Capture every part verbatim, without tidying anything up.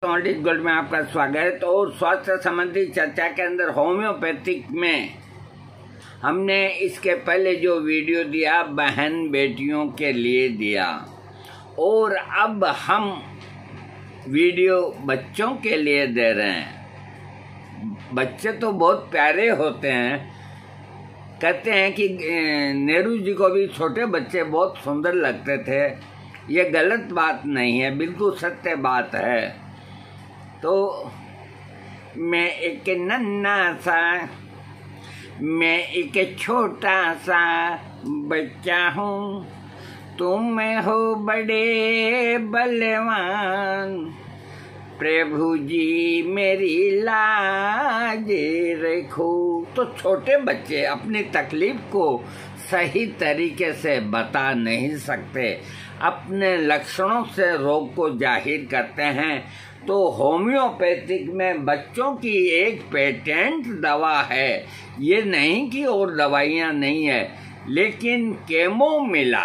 Gold में आपका स्वागत। और स्वास्थ्य संबंधी चर्चा के अंदर होम्योपैथिक में हमने इसके पहले जो वीडियो दिया बहन बेटियों के लिए दिया, और अब हम वीडियो बच्चों के लिए दे रहे हैं। बच्चे तो बहुत प्यारे होते हैं, कहते हैं कि नेहरू जी को भी छोटे बच्चे बहुत सुंदर लगते थे। ये गलत बात नहीं है, बिल्कुल सत्य बात है। तो मैं एक नन्हा सा मैं एक छोटा सा बच्चा हूँ, तुम हो बड़े बलवान, प्रभु जी मेरी लाज रखो। तो छोटे बच्चे अपनी तकलीफ को सही तरीके से बता नहीं सकते, अपने लक्षणों से रोग को जाहिर करते हैं। तो होम्योपैथिक में बच्चों की एक पेटेंट दवा है, ये नहीं कि और दवाइयाँ नहीं है, लेकिन कैमोमिला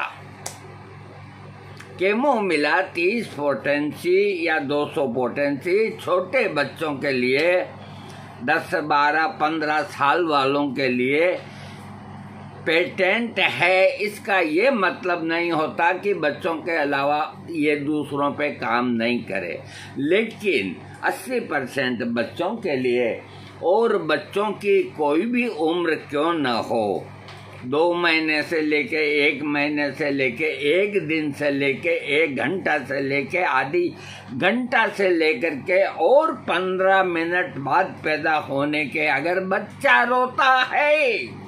कैमोमिला तीस पोटेंसी या दो सौ पोटेंसी छोटे बच्चों के लिए, दस बारह पंद्रह साल वालों के लिए पेटेंट है। इसका ये मतलब नहीं होता कि बच्चों के अलावा ये दूसरों पे काम नहीं करे, लेकिन अस्सी परसेंट बच्चों के लिए, और बच्चों की कोई भी उम्र क्यों न हो, दो महीने से लेके एक महीने से लेके एक दिन से लेके एक घंटा से लेके आधी घंटा से लेकर के और पंद्रह मिनट बाद पैदा होने के अगर बच्चा रोता है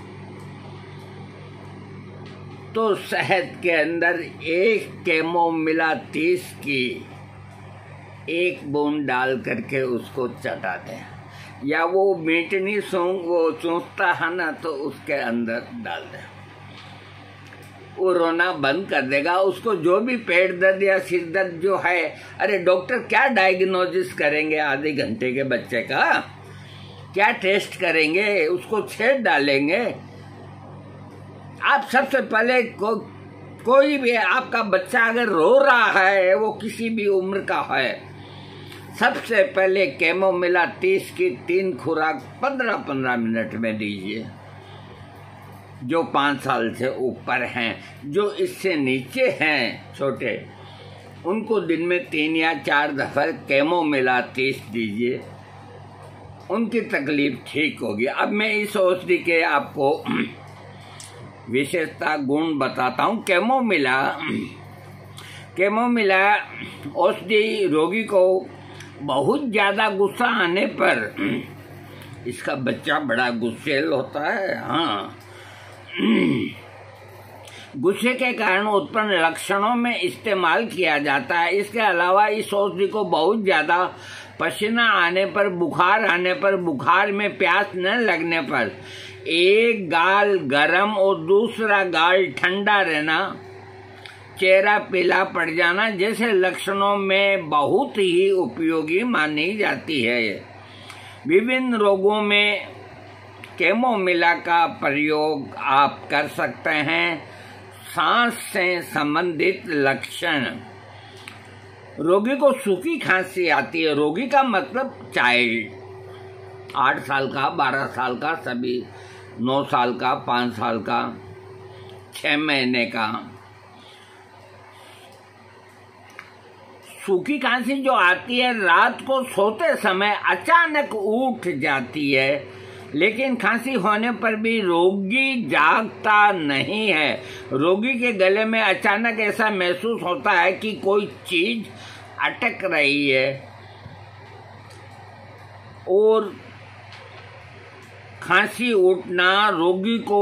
तो शहद के अंदर एक कैमोमिला तीस की एक बूंद डाल करके उसको चटा दें, या वो मीट नहीं सूंघ वो चूसता है ना, तो उसके अंदर डाल दें, वो रोना बंद कर देगा। उसको जो भी पेट दर्द या सिर दर्द जो है, अरे डॉक्टर क्या डायग्नोसिस करेंगे आधे घंटे के बच्चे का, क्या टेस्ट करेंगे, उसको छेद डालेंगे। आप सबसे पहले को, कोई भी आपका बच्चा अगर रो रहा है, वो किसी भी उम्र का है, सबसे पहले कैमोमिला तीस की तीन खुराक पंद्रह पंद्रह मिनट में दीजिए। जो पाँच साल से ऊपर हैं, जो इससे नीचे हैं छोटे, उनको दिन में तीन या चार दफा कैमोमिला तीस दीजिए, उनकी तकलीफ ठीक होगी। अब मैं इस औषधि के आपको विशेषता गुण बताता हूँ। कैमोमिला कैमोमिला औषधि रोगी को बहुत ज़्यादा गुस्सा आने पर, इसका बच्चा बड़ा गुस्सेल होता है, हाँ, गुस्से के कारण उत्पन्न लक्षणों में इस्तेमाल किया जाता है। इसके अलावा इस औषधि को बहुत ज़्यादा पसीना आने पर, बुखार आने पर, बुखार में प्यास न लगने पर, एक गाल गरम और दूसरा गाल ठंडा रहना, चेहरा पीला पड़ जाना जैसे लक्षणों में बहुत ही उपयोगी मानी जाती है। विभिन्न रोगों में कैमोमिला का प्रयोग आप कर सकते हैं। सांस से संबंधित लक्षण, रोगी को सूखी खांसी आती है, रोगी का मतलब चाइल्ड, आठ साल का, बारह साल का, सभी नौ साल का, पाँच साल का, छः महीने का। सूखी खांसी जो आती है, रात को सोते समय अचानक उठ जाती है, लेकिन खांसी होने पर भी रोगी जागता नहीं है। रोगी के गले में अचानक ऐसा महसूस होता है कि कोई चीज अटक रही है, और खांसी उठना, रोगी को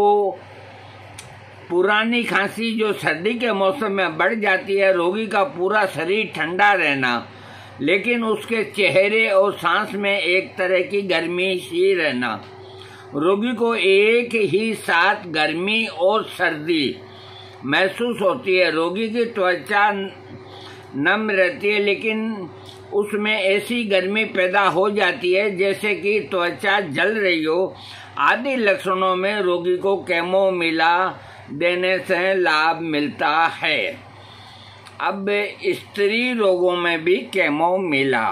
पुरानी खांसी जो सर्दी के मौसम में बढ़ जाती है, रोगी का पूरा शरीर ठंडा रहना, लेकिन उसके चेहरे और सांस में एक तरह की गर्मी सी रहना, रोगी को एक ही साथ गर्मी और सर्दी महसूस होती है। रोगी की त्वचा नम रहती है, लेकिन उसमें ऐसी गर्मी पैदा हो जाती है जैसे कि त्वचा जल रही हो। आदि लक्षणों में रोगी को कैमोमिला देने से लाभ मिलता है। अब स्त्री रोगों में भी कैमोमिला।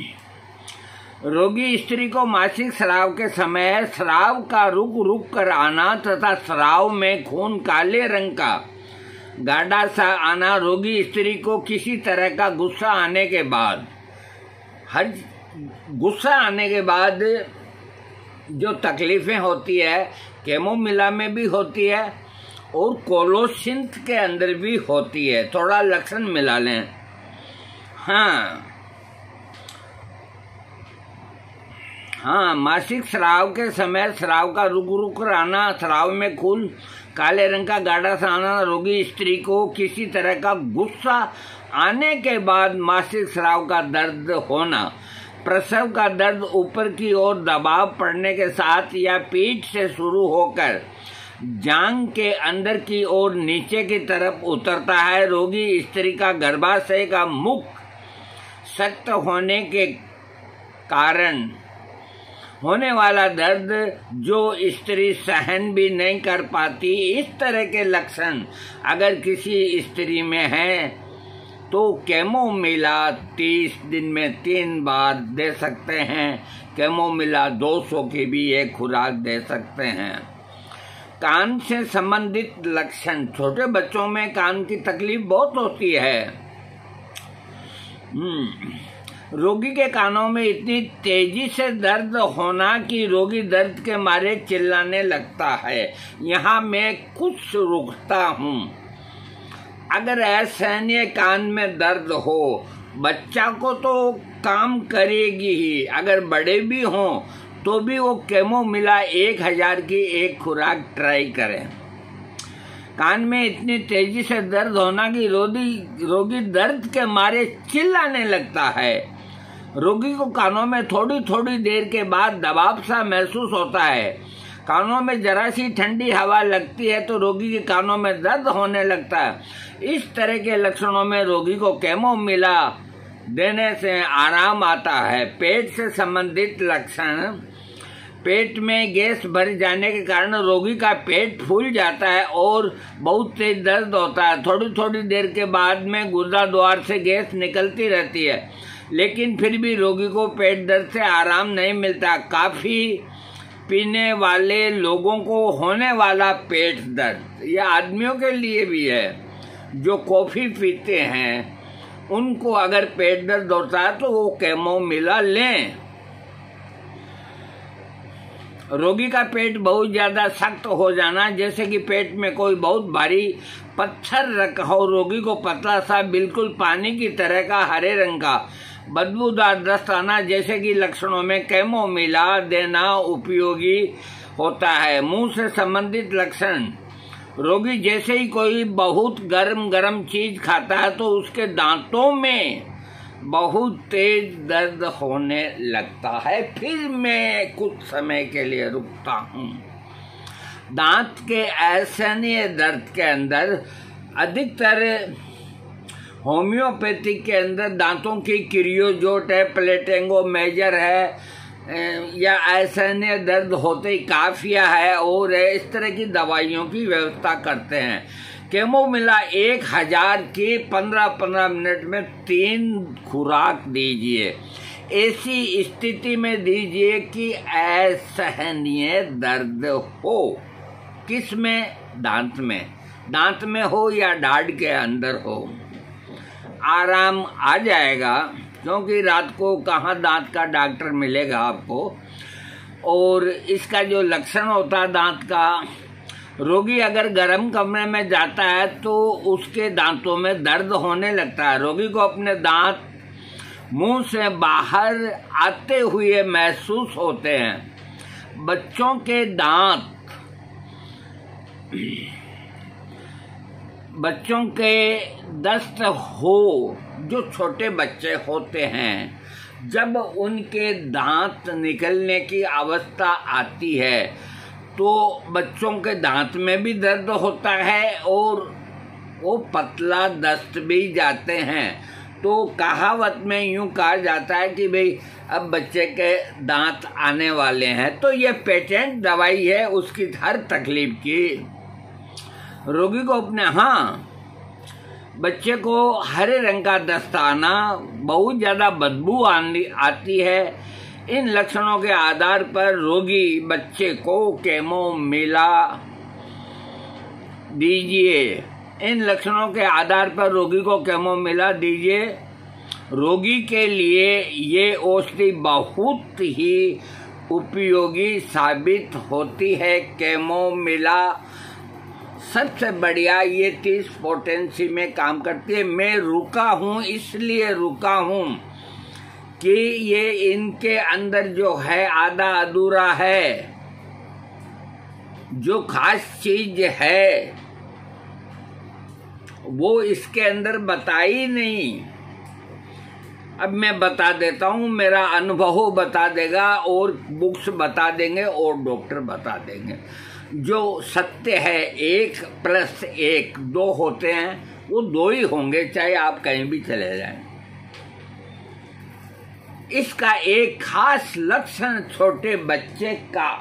रोगी स्त्री को मासिक स्राव के समय स्राव का रुक रुक कर आना तथा स्राव में खून काले रंग का गाढ़ा सा आना, रोगी स्त्री को किसी तरह का गुस्सा आने के बाद हर गुस्सा आने के बाद जो तकलीफें होती है कैमोमिला में भी होती है और कोलोसिंथ के अंदर भी होती है। थोड़ा लक्षण मिला लें। हाँ हाँ मासिक स्राव के समय स्राव का रुक रुक कर आना, स्राव में खून काले रंग का गाढ़ा सा आना, रोगी स्त्री को किसी तरह का गुस्सा आने के बाद मासिक स्राव का दर्द होना, प्रसव का दर्द ऊपर की ओर दबाव पड़ने के साथ या पीठ से शुरू होकर जांघ के अंदर की ओर नीचे की तरफ उतरता है। रोगी स्त्री का गर्भाशय का मुख सख्त होने के कारण होने वाला दर्द जो स्त्री सहन भी नहीं कर पाती। इस तरह के लक्षण अगर किसी स्त्री में है तो कैमोमिला तीस दिन में तीन बार दे सकते हैं। कैमोमिला दो सौ की भी एक खुराक दे सकते हैं। कान से संबंधित लक्षण, छोटे बच्चों में कान की तकलीफ बहुत होती है। रोगी के कानों में इतनी तेजी से दर्द होना कि रोगी दर्द के मारे चिल्लाने लगता है। यहाँ मैं कुछ रुकता हूँ। अगर असहनीय कान में दर्द हो, बच्चा को तो काम करेगी ही, अगर बड़े भी हों तो भी वो कैमोमिला एक हजार की एक खुराक ट्राई करें। कान में इतनी तेजी से दर्द होना कि रोगी रोगी दर्द के मारे चिल्लाने लगता है। रोगी को कानों में थोड़ी थोड़ी देर के बाद दबाव सा महसूस होता है। कानों में जरा सी ठंडी हवा लगती है तो रोगी के कानों में दर्द होने लगता है। इस तरह के लक्षणों में रोगी को कैमोमिला देने से आराम आता है। पेट से संबंधित लक्षण, पेट में गैस भर जाने के कारण रोगी का पेट फूल जाता है और बहुत तेज दर्द होता है। थोड़ी थोड़ी देर के बाद में गुर्दा द्वार से गैस निकलती रहती है, लेकिन फिर भी रोगी को पेट दर्द से आराम नहीं मिलता। काफ़ी पीने वाले लोगों को होने वाला पेट दर्द, यह आदमियों के लिए भी है। जो कॉफ़ी पीते हैं उनको अगर पेट दर्द होता है तो वो कैमोमिला लें। रोगी का पेट बहुत ज़्यादा सख्त हो जाना, जैसे कि पेट में कोई बहुत भारी पत्थर रखा हो। रोगी को पतला सा बिल्कुल पानी की तरह का हरे रंग का बदबूदार दस्त आना, जैसे कि लक्षणों में कैमोमिला देना उपयोगी होता है। मुंह से संबंधित लक्षण, रोगी जैसे ही कोई बहुत गर्म गर्म चीज खाता है तो उसके दांतों में बहुत तेज दर्द होने लगता है। फिर मैं कुछ समय के लिए रुकता हूँ। दांत के असहनीय दर्द के अंदर अधिकतर होम्योपैथिक के अंदर दांतों की क्रियोजोट है, प्लेटेंगो मेजर है, या असहनीय दर्द होते ही काफिया है और इस तरह की दवाइयों की व्यवस्था करते हैं। कैमोमिला एक हजार की पंद्रह पंद्रह मिनट में तीन खुराक दीजिए। ऐसी स्थिति में दीजिए कि असहनीय दर्द हो। किस में? दांत में। दांत में हो या दाढ़ के अंदर हो, आराम आ जाएगा, क्योंकि रात को कहाँ दांत का डॉक्टर मिलेगा आपको। और इसका जो लक्षण होता है दांत का, रोगी अगर गर्म कमरे में जाता है तो उसके दांतों में दर्द होने लगता है। रोगी को अपने दांत मुंह से बाहर आते हुए महसूस होते हैं। बच्चों के दांत बच्चों के दस्त हो, जो छोटे बच्चे होते हैं, जब उनके दांत निकलने की अवस्था आती है तो बच्चों के दांत में भी दर्द होता है और वो पतला दस्त भी जाते हैं। तो कहावत में यूं कहा जाता है कि भाई अब बच्चे के दांत आने वाले हैं। तो ये पेटेंट दवाई है उसकी हर तकलीफ की। रोगी को अपने हाँ बच्चे को हरे रंग का दस्ताना, बहुत ज़्यादा बदबू आती है। इन लक्षणों के आधार पर रोगी बच्चे को कैमोमिला दीजिए। इन लक्षणों के आधार पर रोगी को कैमोमिला दीजिए। रोगी के लिए ये औषधि बहुत ही उपयोगी साबित होती है। कैमोमिला सबसे बढ़िया ये तीस पोटेंसी में काम करती है। मैं रुका हूँ इसलिए रुका हूँ कि ये इनके अंदर जो है आधा अधूरा है, जो खास चीज है वो इसके अंदर बताई नहीं। अब मैं बता देता हूँ, मेरा अनुभव बता देगा और बुक्स बता देंगे और डॉक्टर बता देंगे। जो सत्य है एक प्लस एक दो होते हैं, वो दो ही होंगे चाहे आप कहीं भी चले जाएं। इसका एक खास लक्षण छोटे बच्चे का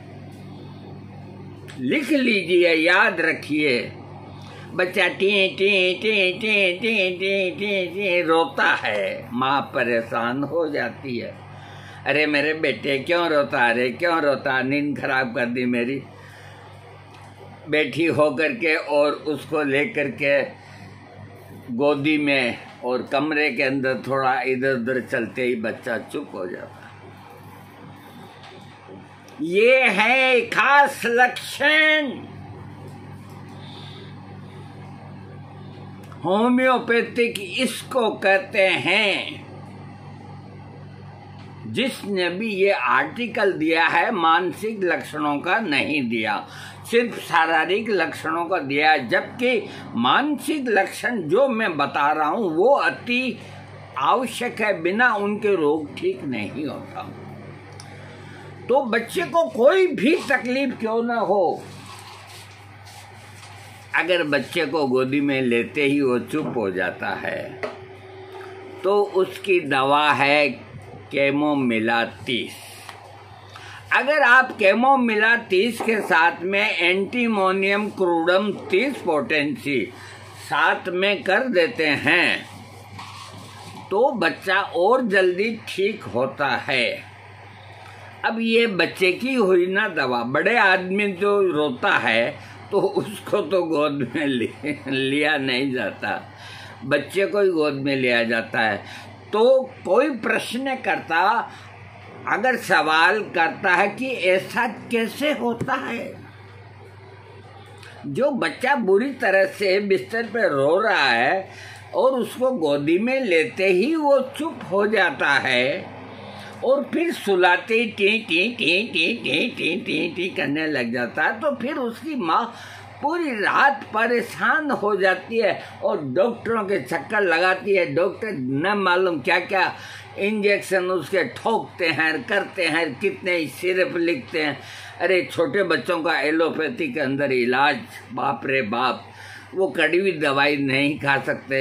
लिख लीजिए, याद रखिए। बच्चा टी टी टी टी टी टी टी टी रोता है, माँ परेशान हो जाती है। अरे मेरे बेटे क्यों रोता, अरे क्यों रोता, नींद खराब कर दी मेरी। बैठी हो करके और उसको लेकर के गोदी में और कमरे के अंदर थोड़ा इधर उधर चलते ही बच्चा चुप हो जाता। ये है खास लक्षण। होम्योपैथिक इसको कहते हैं। जिसने भी ये आर्टिकल दिया है मानसिक लक्षणों का नहीं दिया, सिर्फ शारीरिक लक्षणों का दिया, जबकि मानसिक लक्षण जो मैं बता रहा हूँ वो अति आवश्यक है, बिना उनके रोग ठीक नहीं होता। तो बच्चे को कोई भी तकलीफ क्यों ना हो, अगर बच्चे को गोदी में लेते ही वो चुप हो जाता है तो उसकी दवा है कैमोमिला तीस। अगर आप कैमोमिला तीस के साथ में एंटीमोनियम क्रूडम तीस पोटेंसी साथ में कर देते हैं तो बच्चा और जल्दी ठीक होता है। अब ये बच्चे की हुई ना दवा, बड़े आदमी जो रोता है तो उसको तो गोद में लिया नहीं जाता, बच्चे को ही गोद में लिया जाता है। तो कोई प्रश्न करता, अगर सवाल करता है कि ऐसा कैसे होता है, जो बच्चा बुरी तरह से बिस्तर पे रो रहा है और उसको गोदी में लेते ही वो चुप हो जाता है और फिर सुलाते टी टी टी टी टी टी टी टी करने लग जाता है, तो फिर उसकी माँ पूरी रात परेशान हो जाती है और डॉक्टरों के चक्कर लगाती है। डॉक्टर न मालूम क्या क्या इंजेक्शन उसके ठोकते हैं, करते हैं, कितने सिरप लिखते हैं। अरे छोटे बच्चों का एलोपैथी के अंदर इलाज, बाप रे बाप, वो कड़ी हुई दवाई नहीं खा सकते।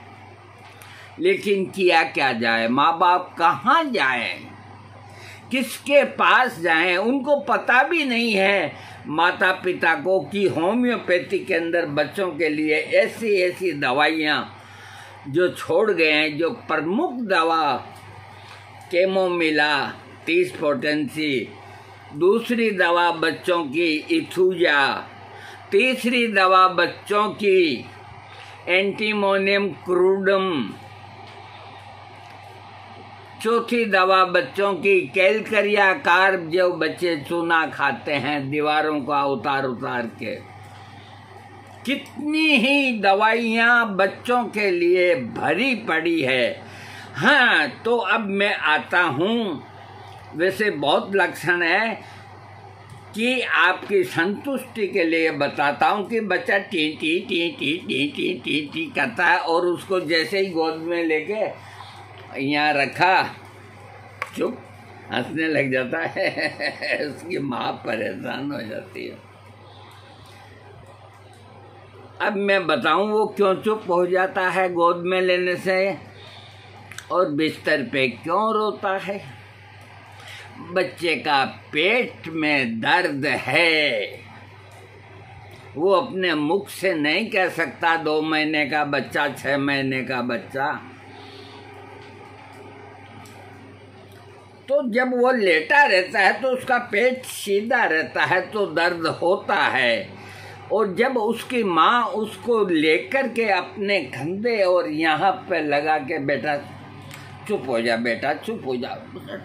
लेकिन किया क्या जाए, माँ बाप कहाँ जाएं, किसके पास जाएं, उनको पता भी नहीं है माता पिता को कि होम्योपैथी के अंदर बच्चों के लिए ऐसी ऐसी दवाइयाँ जो छोड़ गए हैं। जो प्रमुख दवा कैमोमिला तीस पोटेंसी, दूसरी दवा बच्चों की इथुजा, तीसरी दवा बच्चों की एंटीमोनियम क्रूडम, चौथी दवा बच्चों की कैलकरिया कार्ब, जो बच्चे चूना खाते हैं दीवारों का उतार उतार के। कितनी ही दवाइयाँ बच्चों के लिए भरी पड़ी है। हाँ, तो अब मैं आता हूँ, वैसे बहुत लक्षण है कि आपकी संतुष्टि के लिए बताता हूँ कि बच्चा टी टी टी टी टी टी टी टी करता है और उसको जैसे ही गोद में लेके यहाँ रखा, चुप, हंसने लग जाता है। उसकी माँ परेशान हो जाती है। अब मैं बताऊं वो क्यों चुप हो जाता है गोद में लेने से और बिस्तर पे क्यों रोता है। बच्चे का पेट में दर्द है, वो अपने मुख से नहीं कह सकता दो महीने का बच्चा, छह महीने का बच्चा। तो जब वो लेटा रहता है तो उसका पेट सीधा रहता है तो दर्द होता है, और जब उसकी माँ उसको लेकर के अपने कंधे और यहाँ पे लगा के, बेटा चुप हो जा, बेटा चुप हो जा,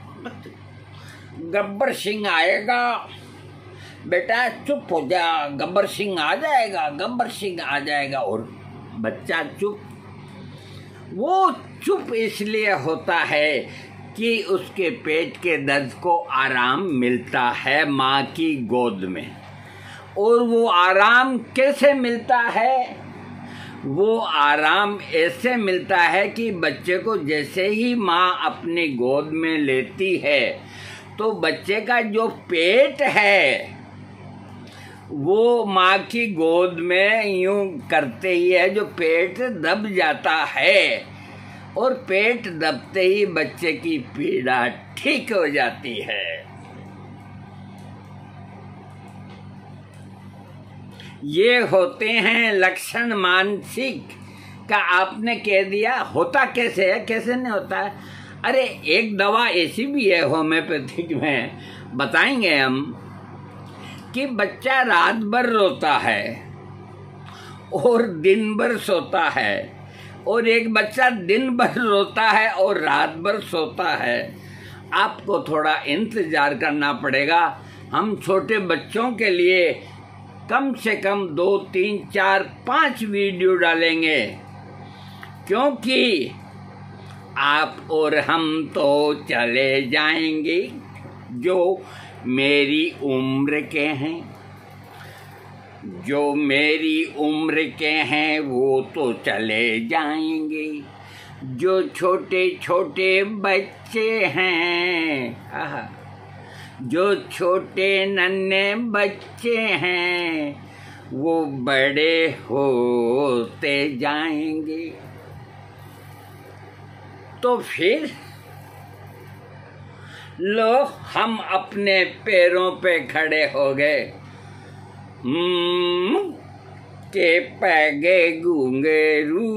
गब्बर सिंह आएगा, बेटा चुप हो जा, गब्बर सिंह आ जाएगा, गब्बर सिंह आ जाएगा, और बच्चा चुप। वो चुप इसलिए होता है कि उसके पेट के दर्द को आराम मिलता है माँ की गोद में। और वो आराम कैसे मिलता है? वो आराम ऐसे मिलता है कि बच्चे को जैसे ही माँ अपनी गोद में लेती है तो बच्चे का जो पेट है वो माँ की गोद में यूं करते ही है, जो पेट दब जाता है, और पेट दबते ही बच्चे की पीड़ा ठीक हो जाती है। ये होते हैं लक्षण मानसिक का। आपने कह दिया होता कैसे है, कैसे नहीं होता है? अरे एक दवा ऐसी भी है होम्योपैथिक में, बताएंगे हम, कि बच्चा रात भर रोता है और दिन भर सोता है, और एक बच्चा दिन भर रोता है और रात भर सोता है। आपको थोड़ा इंतजार करना पड़ेगा। हम छोटे बच्चों के लिए कम से कम दो तीन चार पाँच वीडियो डालेंगे, क्योंकि आप और हम तो चले जाएंगे, जो मेरी उम्र के हैं, जो मेरी उम्र के हैं वो तो चले जाएंगे। जो छोटे छोटे बच्चे हैं, आहा, जो छोटे नन्हे बच्चे हैं वो बड़े होते जाएंगे। तो फिर लो हम अपने पैरों पे खड़े हो गए, के पगे घुंघरू,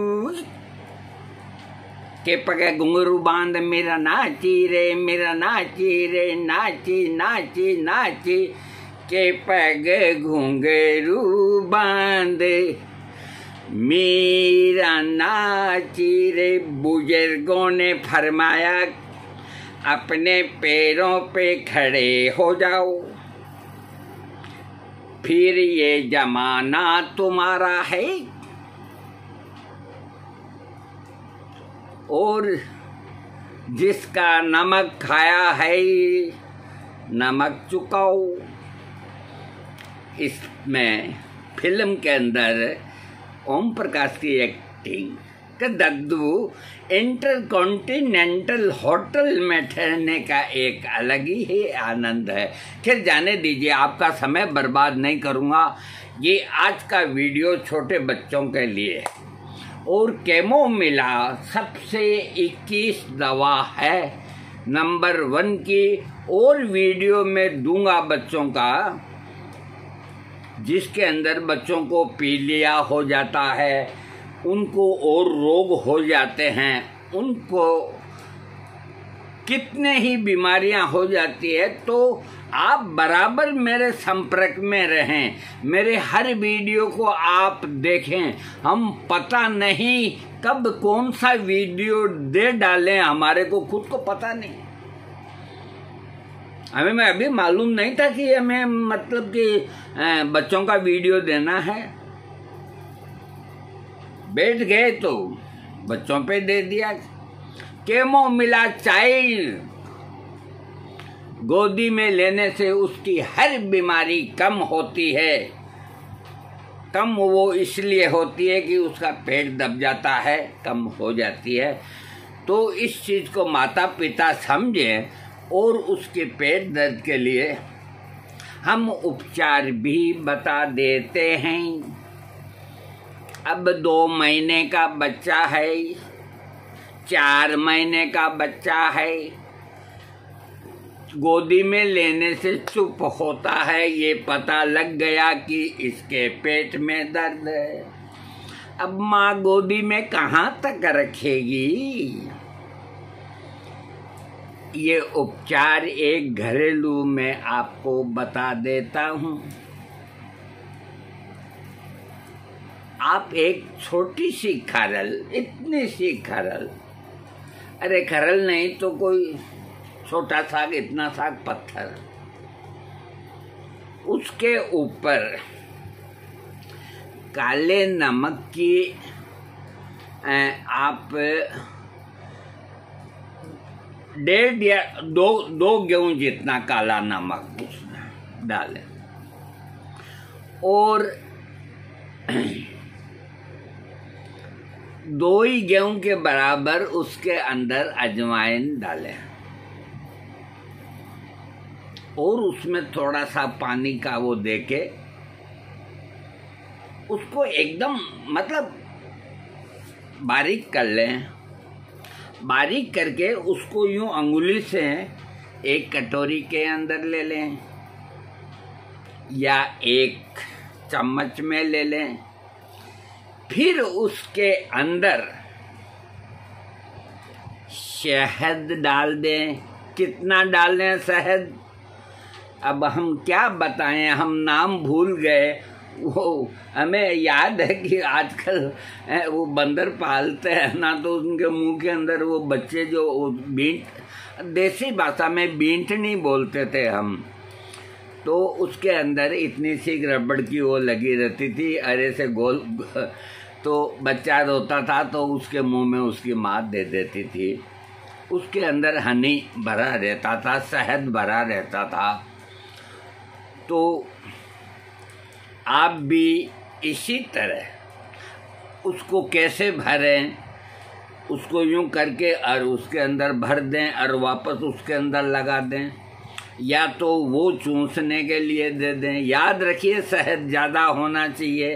के पगे घुंघरू बांध मेरा नाची रे, मेरा नाची रे, नाची नाची नाची, के पगे घुंघरू बांध मेरा नाची रे। बुजुर्गों ने फरमाया अपने पैरों पे खड़े हो जाओ, फिर ये जमाना तुम्हारा है, और जिसका नमक खाया है नमक चुकाओ। इसमें फिल्म के अंदर ओम प्रकाश की एक्टिंग का दद्दू इंटरकॉन्टिनेंटल होटल में ठहरने का एक अलग ही आनंद है। खैर जाने दीजिए, आपका समय बर्बाद नहीं करूँगा। ये आज का वीडियो छोटे बच्चों के लिए, और कैमोमिला सबसे इक्कीस दवा है नंबर वन की, और वीडियो में दूंगा बच्चों का, जिसके अंदर बच्चों को पीलिया हो जाता है, उनको और रोग हो जाते हैं, उनको कितने ही बीमारियां हो जाती है। तो आप बराबर मेरे संपर्क में रहें, मेरे हर वीडियो को आप देखें। हम पता नहीं कब कौन सा वीडियो दे डालें, हमारे को खुद को पता नहीं। हमें मैं अभी मालूम नहीं था कि हमें मतलब कि बच्चों का वीडियो देना है। बैठ गए तो बच्चों पे दे दिया। कैमोमिला चाइल्ड गोदी में लेने से उसकी हर बीमारी कम होती है। कम वो इसलिए होती है कि उसका पेट दब जाता है, कम हो जाती है। तो इस चीज़ को माता पिता समझें, और उसके पेट दर्द के लिए हम उपचार भी बता देते हैं। अब दो महीने का बच्चा है, चार महीने का बच्चा है, गोदी में लेने से चुप होता है, ये पता लग गया कि इसके पेट में दर्द है। अब माँ गोदी में कहाँ तक रखेगी? ये उपचार एक घरेलू में आपको बता देता हूँ। आप एक छोटी सी खरल, इतनी सी खरल, अरे खरल नहीं तो कोई छोटा सा इतना सा पत्थर, उसके ऊपर काले नमक की आप डेढ़ या दो दो गेहूं जितना काला नमक उसमें डालें और दो ही गेहूं के बराबर उसके अंदर अजवाइन डालें और उसमें थोड़ा सा पानी का वो देके उसको एकदम मतलब बारीक कर लें। बारीक करके उसको यूं अंगुली से एक कटोरी के अंदर ले लें या एक चम्मच में ले लें। फिर उसके अंदर शहद डाल दें। कितना डाल दें शहद? अब हम क्या बताएं, हम नाम भूल गए। वो हमें याद है कि आजकल वो बंदर पालते हैं ना, तो उनके मुंह के अंदर वो बच्चे जो बींट, देसी भाषा में बींट नहीं बोलते थे हम, तो उसके अंदर इतनी सी रबड़ की वो लगी रहती थी, अरे से गोल, तो बच्चा रोता था तो उसके मुंह में उसकी माँ दे देती थी। उसके अंदर हनी भरा रहता था, शहद भरा रहता था। तो आप भी इसी तरह उसको कैसे भरें, उसको यूं करके और उसके अंदर भर दें और वापस उसके अंदर लगा दें, या तो वो चूसने के लिए दे दें। याद रखिए शहद ज़्यादा होना चाहिए।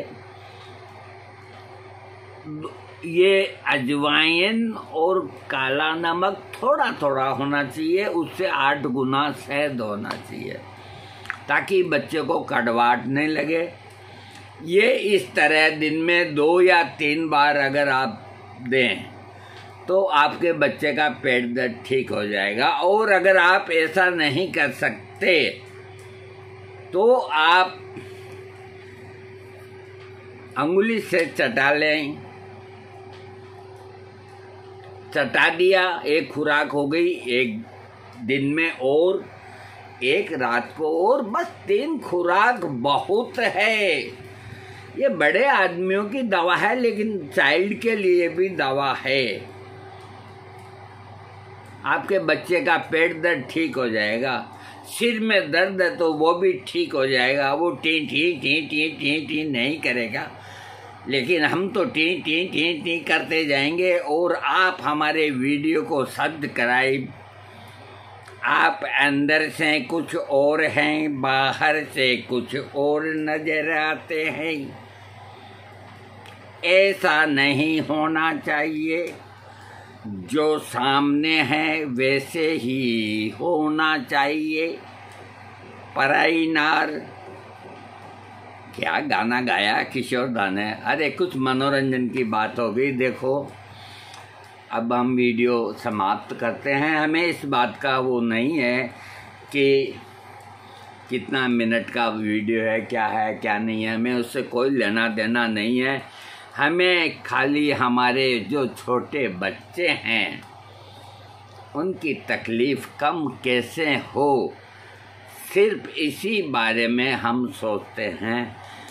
ये अजवाइन और काला नमक थोड़ा थोड़ा होना चाहिए, उससे आठ गुना शहद होना चाहिए ताकि बच्चे को कड़वाहट नहीं लगे। ये इस तरह दिन में दो या तीन बार अगर आप दें तो आपके बच्चे का पेट दर्द ठीक हो जाएगा। और अगर आप ऐसा नहीं कर सकते तो आप अंगुली से चटा लें। चटा दिया, एक खुराक हो गई एक दिन में और एक रात को, और बस तीन खुराक बहुत है। ये बड़े आदमियों की दवा है लेकिन चाइल्ड के लिए भी दवा है। आपके बच्चे का पेट दर्द ठीक हो जाएगा। सिर में दर्द है तो वो भी ठीक हो जाएगा। वो टी टी टी टी टी टी नहीं करेगा, लेकिन हम तो टी टी टी टी करते जाएंगे। और आप हमारे वीडियो को सब्सक्राइब, आप अंदर से कुछ और हैं, बाहर से कुछ और नजर आते हैं। ऐसा नहीं होना चाहिए। जो सामने है वैसे ही होना चाहिए। पराई नार, क्या गाना गाया किशोर दा ने। अरे कुछ मनोरंजन की बात हो गई। देखो अब हम वीडियो समाप्त करते हैं। हमें इस बात का वो नहीं है कि कितना मिनट का वीडियो है, क्या है क्या नहीं है, हमें उससे कोई लेना देना नहीं है। हमें खाली हमारे जो छोटे बच्चे हैं उनकी तकलीफ़ कम कैसे हो, सिर्फ इसी बारे में हम सोचते हैं।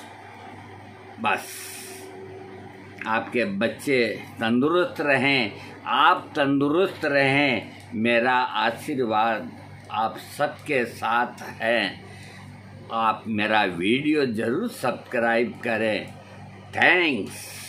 बस आपके बच्चे तंदुरुस्त रहें, आप तंदुरुस्त रहें, मेरा आशीर्वाद आप सबके साथ है। आप मेरा वीडियो ज़रूर सब्सक्राइब करें। थैंक्स।